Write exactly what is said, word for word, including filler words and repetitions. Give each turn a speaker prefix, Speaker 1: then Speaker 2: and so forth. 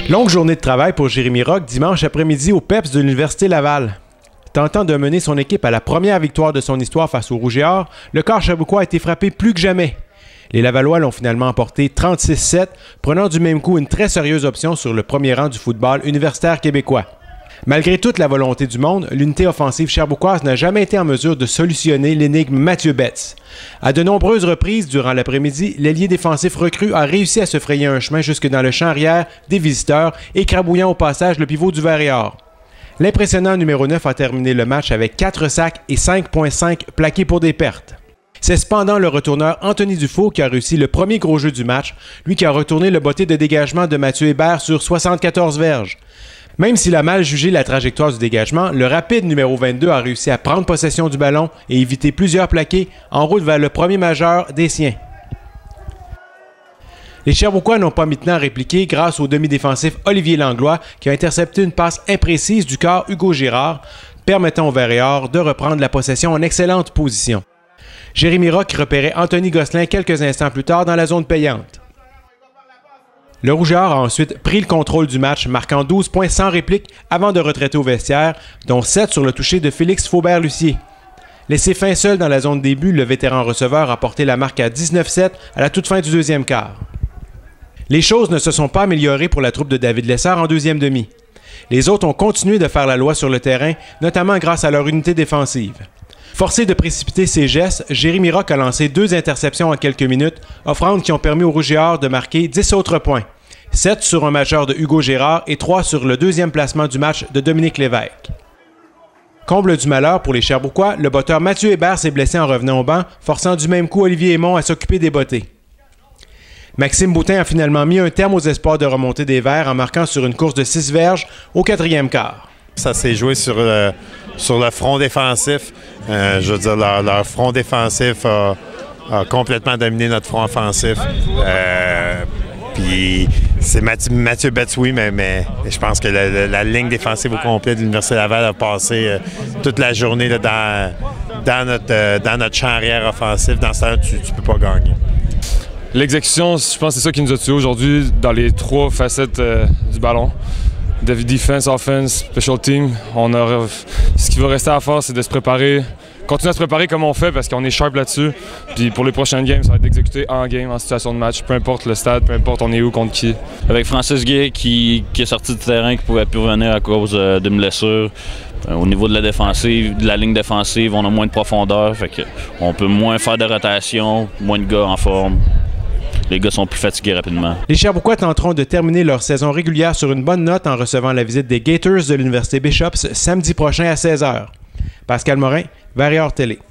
Speaker 1: Longue journée de travail pour Jérémy Rock dimanche après-midi au Peps de l'Université Laval. Tentant de mener son équipe à la première victoire de son histoire face au Rouge et Or, le corps Sherbrookeois a été frappé plus que jamais. Les Lavallois l'ont finalement emporté trente-six sept, prenant du même coup une très sérieuse option sur le premier rang du football universitaire québécois. Malgré toute la volonté du monde, l'unité offensive sherbrookeoise n'a jamais été en mesure de solutionner l'énigme Mathieu Betts. À de nombreuses reprises durant l'après-midi, l'ailier défensif recru a réussi à se frayer un chemin jusque dans le champ arrière des visiteurs, écrabouillant au passage le pivot du Vert et Or. L'impressionnant numéro neuf a terminé le match avec quatre sacs et cinq virgule cinq plaqués pour des pertes. C'est cependant le retourneur Anthony Dufault qui a réussi le premier gros jeu du match, lui qui a retourné le botté de dégagement de Mathieu Hébert sur soixante-quatorze verges. Même s'il a mal jugé la trajectoire du dégagement, le rapide numéro vingt-deux a réussi à prendre possession du ballon et éviter plusieurs plaqués en route vers le premier majeur des siens. Les Sherbrookeois n'ont pas mis de temps à répliquer grâce au demi-défensif Olivier Langlois qui a intercepté une passe imprécise du corps Hugo Girard, permettant au Vert et Or de reprendre la possession en excellente position. Jérémy Rock repérait Anthony Gosselin quelques instants plus tard dans la zone payante. Le Rouge et Or a ensuite pris le contrôle du match, marquant douze points sans réplique avant de retraiter au vestiaire, dont sept sur le toucher de Félix Faubert-Lucier. Laissé fin seul dans la zone des buts, le vétéran receveur a porté la marque à dix-neuf sept à la toute fin du deuxième quart. Les choses ne se sont pas améliorées pour la troupe de David Lessard en deuxième demi. Les autres ont continué de faire la loi sur le terrain, notamment grâce à leur unité défensive. Forcé de précipiter ses gestes, Jérémy Rock a lancé deux interceptions en quelques minutes, offrandes qui ont permis au Rouge et Or de marquer dix autres points. sept sur un majeur de Hugo Girard et trois sur le deuxième placement du match de Dominique Lévesque. Comble du malheur pour les Sherbrookeois, le botteur Mathieu Hébert s'est blessé en revenant au banc, forçant du même coup Olivier Aymon à s'occuper des bottés. Maxime Boutin a finalement mis un terme aux espoirs de remontée des Verts en marquant sur une course de six verges au quatrième quart.
Speaker 2: Ça s'est joué sur, euh, sur le front défensif. Euh, je veux dire, leur, leur front défensif a, a complètement dominé notre front offensif. Euh, Puis c'est Mathieu, Mathieu Betts, oui, mais, mais je pense que la, la, la ligne défensive au complet de l'Université Laval a passé euh, toute la journée là, dans, dans, notre, euh, dans notre champ arrière offensif. Dans ce temps-là, tu ne peux pas gagner.
Speaker 3: L'exécution, je pense que c'est ça qui nous a tués aujourd'hui dans les trois facettes euh, du ballon. Defense, offense, special team. On a, ce qui va rester à faire, c'est de se préparer, continuer à se préparer comme on fait parce qu'on est sharp là-dessus. Puis pour les prochaines games, ça va être d'exécuter en game, en situation de match, peu importe le stade, peu importe on est où, contre qui.
Speaker 4: Avec Francis Gay qui, qui est sorti du terrain, qui ne pouvait plus revenir à cause euh, d'une blessure. Euh, au niveau de la défensive, de la ligne défensive, on a moins de profondeur, fait que on peut moins faire de rotation, moins de gars en forme. Les gars sont plus fatigués rapidement.
Speaker 1: Les Sherbrookeois tenteront de terminer leur saison régulière sur une bonne note en recevant la visite des Gators de l'Université Bishops samedi prochain à seize heures. Pascal Morin, Vert et Or Télé.